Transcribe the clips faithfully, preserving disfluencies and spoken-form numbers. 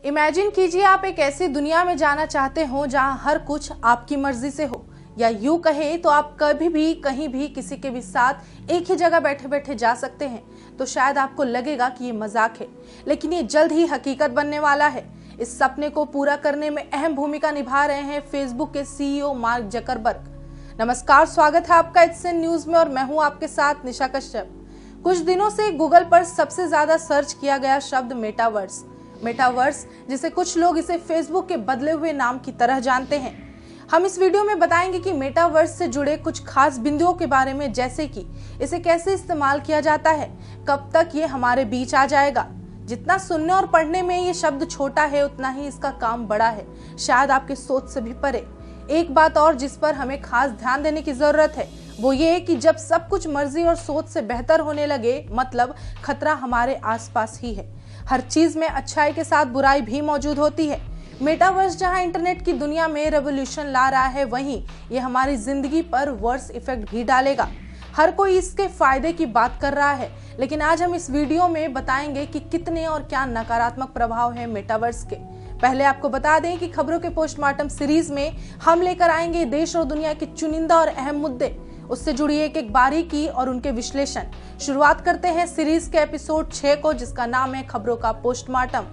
Imagine कीजिए आप एक ऐसी दुनिया में जाना चाहते हो जहां हर कुछ आपकी मर्जी से हो, या यूं कहे तो आप कभी भी कहीं भी किसी के भी साथ एक ही जगह बैठे बैठे जा सकते हैं। तो शायद आपको लगेगा कि ये मजाक है, लेकिन ये जल्द ही हकीकत बनने वाला है। इस सपने को पूरा करने में अहम भूमिका निभा रहे हैं फेसबुक के सीईओ मार्क जकरबर्ग। नमस्कार, स्वागत है आपका एचएन न्यूज में और मैं हूं आपके साथ निशा कश्यप। कुछ दिनों से गूगल पर सबसे ज्यादा सर्च किया गया शब्द मेटावर्स मेटावर्स जिसे कुछ लोग इसे फेसबुक के बदले हुए नाम की तरह जानते हैं। हम इस वीडियो में बताएंगे कि मेटावर्स से जुड़े कुछ खास बिंदुओं के बारे में, जैसे कि इसे कैसे इस्तेमाल किया जाता है, कब तक ये हमारे बीच आ जाएगा। जितना सुनने और पढ़ने में ये शब्द छोटा है, उतना ही इसका काम बड़ा है, शायद आपकी सोच से भी परे। एक बात और जिस पर हमें खास ध्यान देने की जरूरत है वो ये है कि जब सब कुछ मर्जी और सोच से बेहतर होने लगे, मतलब खतरा हमारे आसपास ही है। हर चीज में अच्छाई के साथ बुराई भी मौजूद होती है। मेटावर्स जहां इंटरनेट की दुनिया में रेवोल्यूशन ला रहा है, वहीं ये हमारी जिंदगी पर वर्स इफेक्ट भी डालेगा। हर कोई इसके फायदे की बात कर रहा है, लेकिन आज हम इस वीडियो में बताएंगे कि कितने और क्या नकारात्मक प्रभाव है मेटावर्स के। पहले आपको बता दें कि खबरों के पोस्टमार्टम सीरीज में हम लेकर आएंगे देश और दुनिया के चुनिंदा और अहम मुद्दे, उससे जुड़ी एक एक बारीकी और उनके विश्लेषण। शुरुआत करते हैं सीरीज के एपिसोड छह को, जिसका नाम है खबरों का पोस्टमार्टम।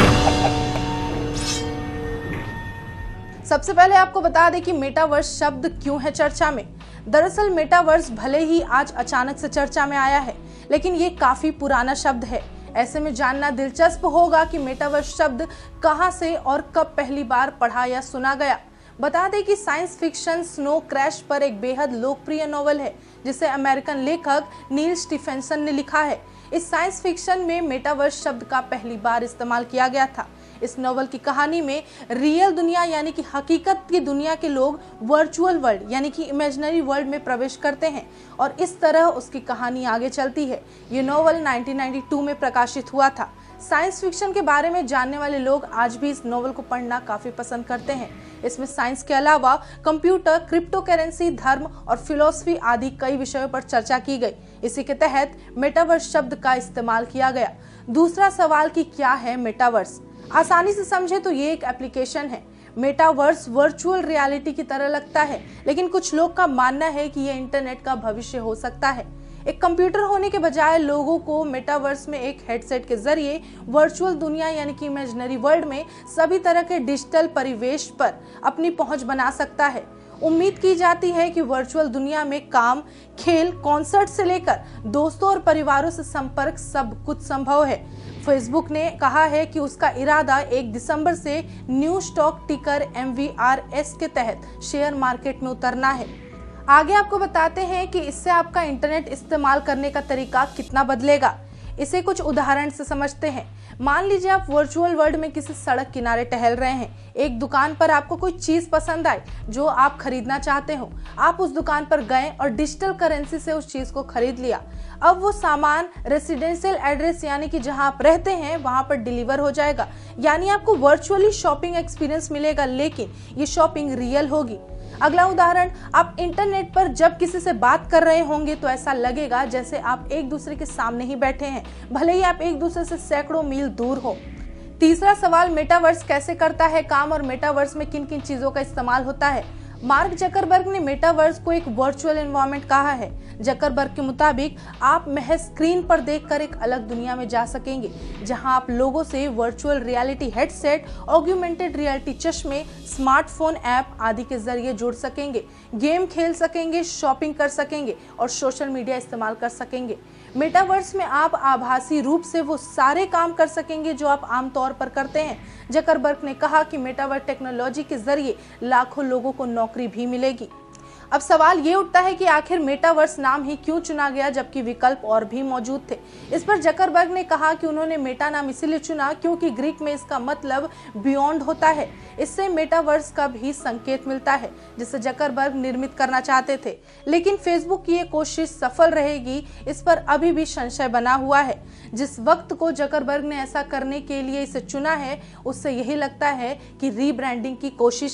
सबसे पहले आपको बता दें कि मेटावर्स शब्द क्यों है चर्चा में। दरअसल मेटावर्स भले ही आज अचानक से चर्चा में आया है, लेकिन ये काफी पुराना शब्द है। ऐसे में जानना दिलचस्प होगा कि मेटावर्स शब्द कहां से और कब पहली बार पढ़ा या सुना गया। बता दें कि साइंस फिक्शन स्नो क्रैश पर एक बेहद लोकप्रिय नॉवल है, जिसे अमेरिकन लेखक नील स्टीफेंसन ने लिखा है। इस साइंस फिक्शन में मेटावर्स शब्द का पहली बार इस्तेमाल किया गया था। इस नॉवल की कहानी में रियल दुनिया यानी कि हकीकत की दुनिया के लोग वर्चुअल वर्ल्ड यानी कि इमेजिनरी वर्ल्ड में प्रवेश करते हैं और इस तरह उसकी कहानी आगे चलती है। ये नॉवल उन्नीस सौ बानवे में प्रकाशित हुआ था। साइंस फिक्शन के बारे में जानने वाले लोग आज भी इस नॉवल को पढ़ना काफी पसंद करते हैं। इसमें साइंस के अलावा कंप्यूटर, क्रिप्टो करेंसी, धर्म और फिलॉसफी आदि कई विषयों पर चर्चा की गई। इसी के तहत मेटावर्स शब्द का इस्तेमाल किया गया। दूसरा सवाल कि क्या है मेटावर्स। आसानी से समझे तो ये एक एप्लीकेशन है। मेटावर्स वर्चुअल रियलिटी की तरह लगता है, लेकिन कुछ लोग का मानना है कि यह इंटरनेट का भविष्य हो सकता है। एक कंप्यूटर होने के बजाय लोगों को मेटावर्स में एक हेडसेट के जरिए वर्चुअल दुनिया यानी कि इमेजिनरी वर्ल्ड में सभी तरह के डिजिटल परिवेश पर अपनी पहुंच बना सकता है। उम्मीद की जाती है कि वर्चुअल दुनिया में काम, खेल, कॉन्सर्ट से लेकर दोस्तों और परिवारों से संपर्क सब कुछ संभव है। फेसबुक ने कहा है कि उसका इरादा एक दिसंबर से new stock ticker M V R S के तहत शेयर मार्केट में उतरना है। आगे आपको बताते हैं कि इससे आपका इंटरनेट इस्तेमाल करने का तरीका कितना बदलेगा। इसे कुछ उदाहरण से समझते हैं। मान लीजिए आप वर्चुअल वर्ल्ड में किसी सड़क किनारे टहल रहे हैं। एक दुकान पर आपको कोई चीज पसंद आई जो आप खरीदना चाहते हो। आप उस दुकान पर गए और डिजिटल करेंसी से उस चीज को खरीद लिया। अब वो सामान रेसिडेंशियल एड्रेस यानी कि जहां आप रहते हैं वहां पर डिलीवर हो जाएगा। यानी आपको वर्चुअली शॉपिंग एक्सपीरियंस मिलेगा, लेकिन ये शॉपिंग रियल होगी। अगला उदाहरण, आप इंटरनेट पर जब किसी से बात कर रहे होंगे तो ऐसा लगेगा जैसे आप एक दूसरे के सामने ही बैठे हैं, भले ही आप एक दूसरे से सैकड़ों मील दूर हो। तीसरा सवाल, मेटावर्स कैसे करता है काम और मेटावर्स में किन किन चीजों का इस्तेमाल होता है। मार्क जकरबर्ग ने मेटावर्स को एक वर्चुअल एनवायरनमेंट कहा है। जकरबर्ग के मुताबिक आप महज स्क्रीन पर देखकर एक अलग दुनिया में जा सकेंगे, जहां आप लोगों से virtual reality headset, augmented reality चश्मे, स्मार्टफोन ऐप आदि के जरिए जुड़ सकेंगे, गेम खेल सकेंगे, शॉपिंग कर सकेंगे और सोशल मीडिया इस्तेमाल कर सकेंगे। मेटावर्स में आप आभासी रूप से वो सारे काम कर सकेंगे जो आप आमतौर पर करते हैं। जकरबर्ग ने कहा कि मेटावर्स टेक्नोलॉजी के जरिए लाखों लोगों को नौकरी भी मिलेगी। अब सवाल ये उठता है कि आखिर मेटावर्स नाम ही क्यों चुना गया, जबकि विकल्प और भी मौजूद थे। इस पर जकरबर्ग ने कहा कि उन्होंने मेटा नाम इसीलिए चुना क्योंकि ग्रीक में इसका मतलब बियॉन्ड होता है। इससे मेटावर्स का भी संकेत मिलता है, जिसे जकरबर्ग निर्मित करना चाहते थे। लेकिन फेसबुक की ये कोशिश सफल रहेगी, इस पर अभी भी संशय बना हुआ है। जिस वक्त को जकरबर्ग ने ऐसा करने के लिए इसे चुना है, उससे यही लगता है कि रीब्रांडिंग की कोशिश है।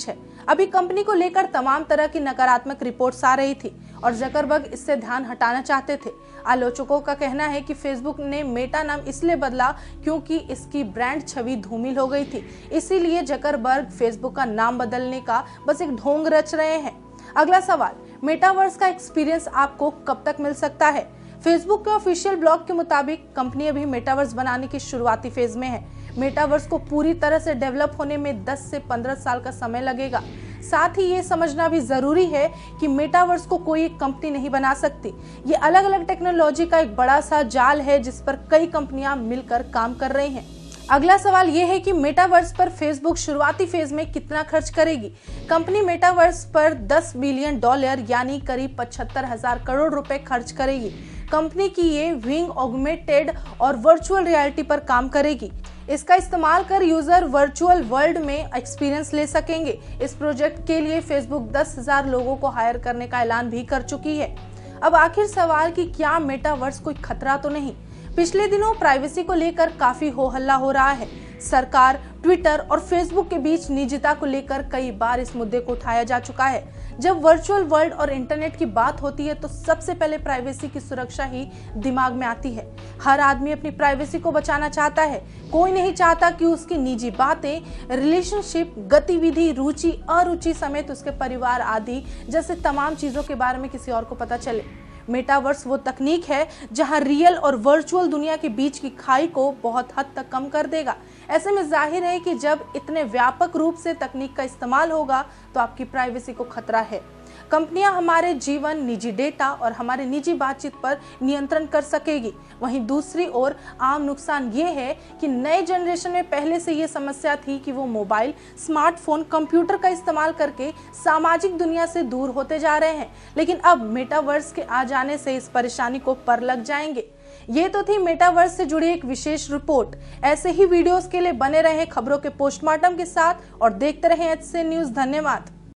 अभी कंपनी को लेकर तमाम तरह की नकारात्मक रिपोर्ट्स आ रही थी और जकरबर्ग इससे ध्यान हटाना चाहते थे। आलोचकों का कहना है कि फेसबुक ने मेटा नाम इसलिए बदला क्योंकि इसकी ब्रांड छवि धूमिल हो गई थी, इसीलिए जकरबर्ग फेसबुक का नाम बदलने का बस एक ढोंग रच रहे हैं। अगला सवाल, मेटावर्स का एक्सपीरियंस आपको कब तक मिल सकता है? फेसबुक के ऑफिशियल ब्लॉग के मुताबिक कंपनी अभी मेटावर्स बनाने की शुरुआती फेज में है। मेटावर्स को पूरी तरह से डेवलप होने में दस से पंद्रह साल का समय लगेगा। साथ ही ये समझना भी जरूरी है कि मेटावर्स को कोई एक कंपनी नहीं बना सकती। ये अलग अलग टेक्नोलॉजी का एक बड़ा सा जाल है जिस पर कई कंपनियां मिलकर काम कर रही हैं। अगला सवाल ये है कि मेटावर्स पर फेसबुक शुरुआती फेज में कितना खर्च करेगी? कंपनी मेटावर्स पर दस बिलियन डॉलर यानी करीब पचहत्तर हजार करोड़ रुपए खर्च करेगी। कंपनी की ये विंग ऑगमेंटेड और वर्चुअल रियलिटी पर काम करेगी। इसका इस्तेमाल कर यूजर वर्चुअल वर्ल्ड में एक्सपीरियंस ले सकेंगे। इस प्रोजेक्ट के लिए फेसबुक दस हजार लोगों को हायर करने का ऐलान भी कर चुकी है। अब आखिर सवाल कि क्या मेटावर्स कोई खतरा तो नहीं? पिछले दिनों प्राइवेसी को लेकर काफी हो हल्ला हो रहा है। सरकार, ट्विटर और फेसबुक के बीच निजता को लेकर कई बार इस मुद्दे को उठाया जा चुका है। जब वर्चुअल वर्ल्ड और इंटरनेट की बात होती है तो सबसे पहले प्राइवेसी की सुरक्षा ही दिमाग में आती है। हर आदमी अपनी प्राइवेसी को बचाना चाहता है। कोई नहीं चाहता कि उसकी निजी बातें, रिलेशनशिप, गतिविधि, रुचि, अरुचि समेत उसके परिवार आदि जैसे तमाम चीजों के बारे में किसी और को पता चले। मेटावर्स वो तकनीक है जहां रियल और वर्चुअल दुनिया के बीच की खाई को बहुत हद तक कम कर देगा। ऐसे में जाहिर है कि जब इतने व्यापक रूप से तकनीक का इस्तेमाल होगा तो आपकी प्राइवेसी को खतरा है। कंपनियां हमारे जीवन, निजी डेटा और हमारे निजी बातचीत पर नियंत्रण कर सकेगी। वहीं दूसरी ओर आम नुकसान ये है कि नए जनरेशन में पहले से ये समस्या थी कि वो मोबाइल, स्मार्टफोन, कंप्यूटर का इस्तेमाल करके सामाजिक दुनिया से दूर होते जा रहे हैं, लेकिन अब मेटावर्स के आ जाने से इस परेशानी को पर लग जाएंगे। ये तो थी मेटावर्स से जुड़ी एक विशेष रिपोर्ट। ऐसे ही वीडियोस के लिए बने रहे खबरों के पोस्टमार्टम के साथ और देखते रहे एच सी एन न्यूज़। धन्यवाद।